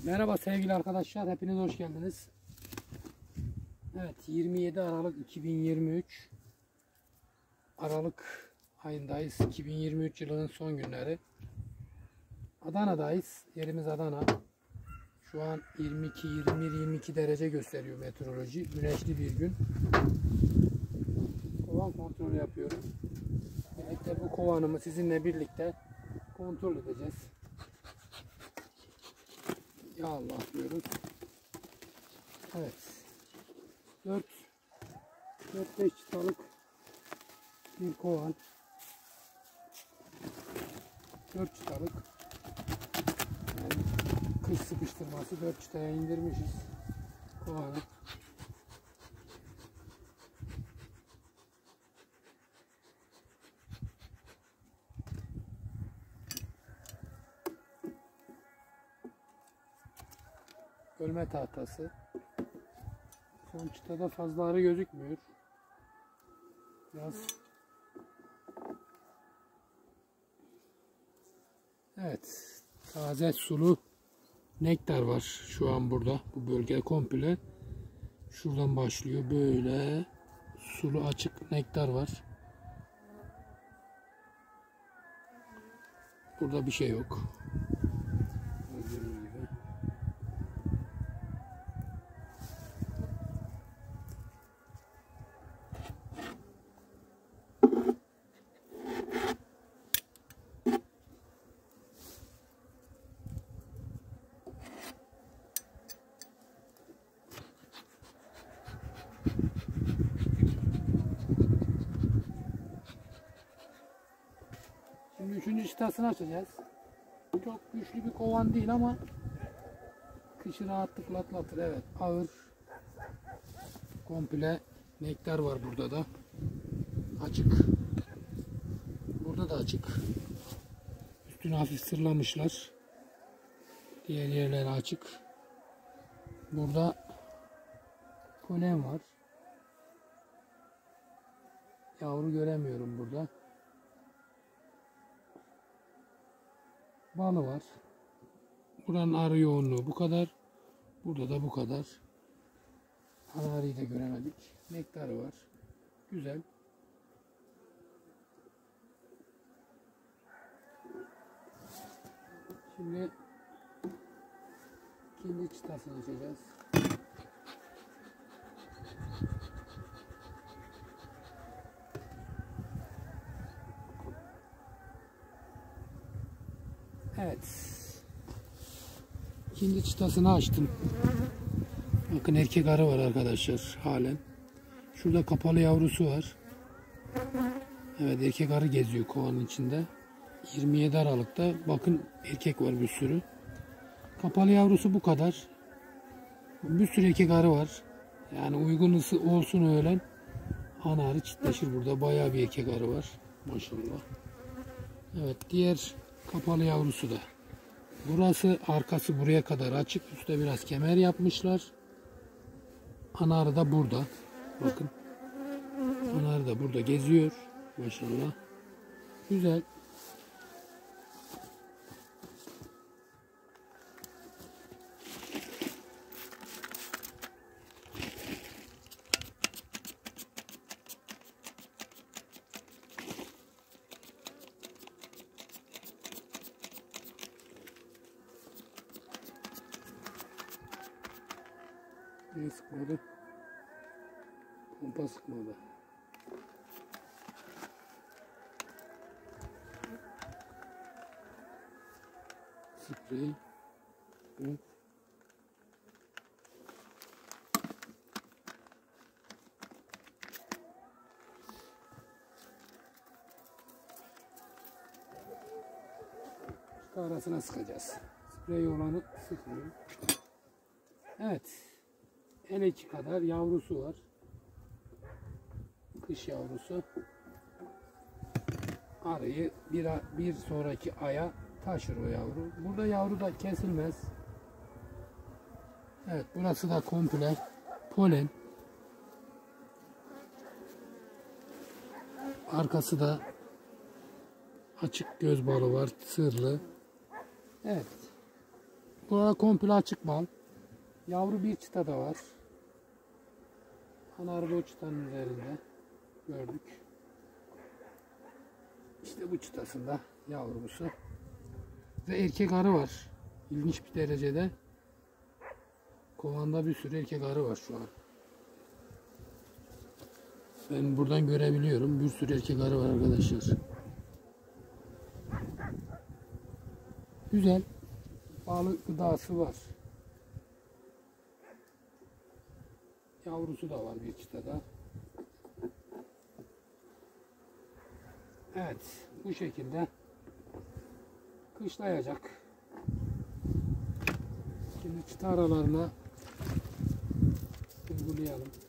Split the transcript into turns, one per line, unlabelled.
Merhaba sevgili arkadaşlar, hepiniz hoş geldiniz. Evet, 27 Aralık 2023 Aralık ayındayız. 2023 yılının son günleri. Adana'dayız. Yerimiz Adana. Şu an 22 derece gösteriyor meteoroloji. Güneşli bir gün. Kovan kontrolü yapıyorum. Birlikte bu kovanımı sizinle birlikte kontrol edeceğiz. Ya Allah diyoruz. Evet. 4-5 çıtalık bir kovan. 4 çıtalık. Yani kış sıkıştırması 4 çıtaya indirmişiz kovanı. Ölme tahtası. Son çıtada fazla arı gözükmüyor. Biraz. Evet. Taze sulu nektar var şu an burada. Bu bölge komple. Şuradan başlıyor. Böyle sulu açık nektar var. Burada bir şey yok. Gördüğünüz gibi. Şimdi 3. çıtasını açacağız. Çok güçlü bir kovan değil ama kışı rahatlıkla atlatır. Evet, ağır komple nektar var burada da. Açık. Burada da açık. Üstünü hafif sırlamışlar. Diğer yerleri açık. Burada polen var. Yavru göremiyorum burada. Balı var. Buranın arı yoğunluğu bu kadar. Burada da bu kadar. Arıyı da göremedik. Nektarı var. Güzel. Şimdi ikinci çıtasını açacağız. Evet. İkinci çıtasını açtım. Bakın erkek arı var arkadaşlar halen. Şurada kapalı yavrusu var. Evet, erkek arı geziyor kovanın içinde. 27 Aralık'ta bakın erkek var bir sürü. Kapalı yavrusu bu kadar. Bir sürü erkek arı var. Yani uygun ısı olsun öğlen. Ana arı çiftleşir burada. Bayağı bir erkek arı var. Maşallah. Evet, diğer kapalı yavrusu da. Burası arkası buraya kadar açık. Üstte biraz kemer yapmışlar. Ana arı da burada. Bakın. Ana arı da burada geziyor. Maşallah. Güzel. Ne sıkmadı? Pompa sıkmadı. Sprey. Bu. Şu arasına sıkacağız. Sprey olanı sıkmıyor. Evet. El içi kadar yavrusu var. Kış yavrusu. Arıyı bir sonraki aya taşır o yavru. Burada yavru da kesilmez. Evet, burası da komple polen. Arkası da açık göz balı var, sırlı. Evet. Burada komple açık bal. Yavru bir çıta da var. Ana arı o çıtanın üzerinde. Gördük. İşte bu çıtasında yavrusu. Ve erkek arı var. İlginç bir derecede. Kovanda bir sürü erkek arı var şu an. Ben buradan görebiliyorum. Bir sürü erkek arı var arkadaşlar. Güzel. Balık gıdası var. Yavrusu da var bir çıtada. Evet. Bu şekilde kışlayacak. Şimdi çıta aralarına uygulayalım.